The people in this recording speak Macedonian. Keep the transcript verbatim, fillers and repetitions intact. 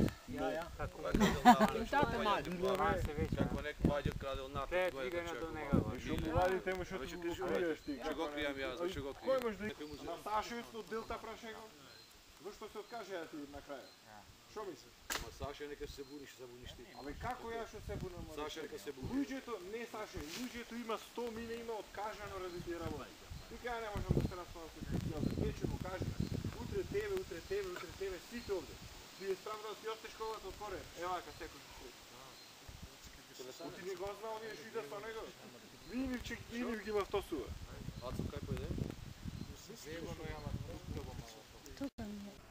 Ja, ja. Kako nek Vađo kradel napad dvoje da čekamo. Що буває, що ти покриєш ти. Чого криєм я, за чого Кой криєм? можеш да... На Сашу тут дилта прашего? Защо се откаже ти на края? Що мислиш? Ама Саша нека се буни, ще се bunиш ти. Абе како ја што се бунам? Саша нека се буни. Луѓето, не Саша, луѓето има сто миле има откажано ради тие работи. Тука ја не можам да се распавам со тие овде. Вече му кажа. Утре тебе, утре тебе, утре тебе, сите овде. Ти е справда да си остеш школата отворе. Ева ка секој што ти не го знал, ние што иде со него. Винивчик, Винив ги ма втосува. Ацо, кај појде? Тука ми е.